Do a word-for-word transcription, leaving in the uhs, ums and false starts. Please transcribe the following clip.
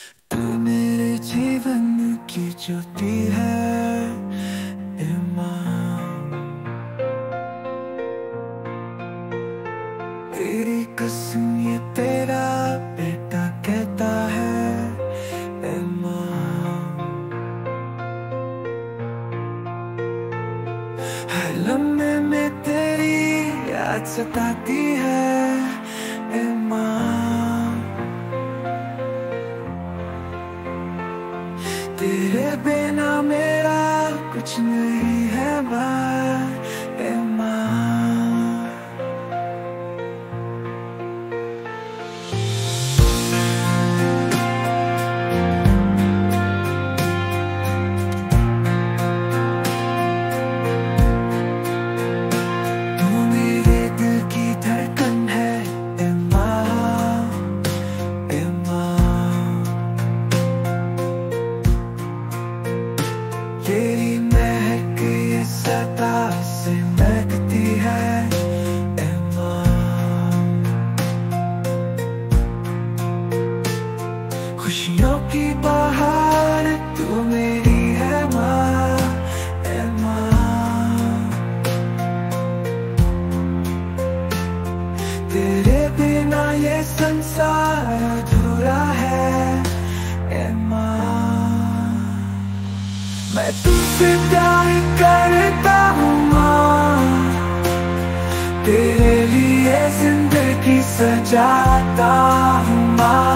तू मेरे जीवन की ज्योति है ए माँ। तेरी कसम ये तेरा बेटा कहता है ए माँ। हर लम्हे में तेरी याद सताती है ए माँ। तेरे बिना मेरा कुछ नहीं है माँ ए माँ। तू मेरे दिल की धड़कन है ए माँ ए माँ। तेरी महक ये सदा से महकती है ए माँ। खुशियों की बहार तू मेरी है माँ ए माँ। तेरे बिना ये संसार अधूरा है ए माँ। मैं तुझसे प्यार करता हूँ माँ। तेरे लिए जिंदगी सजाता हूँ माँ।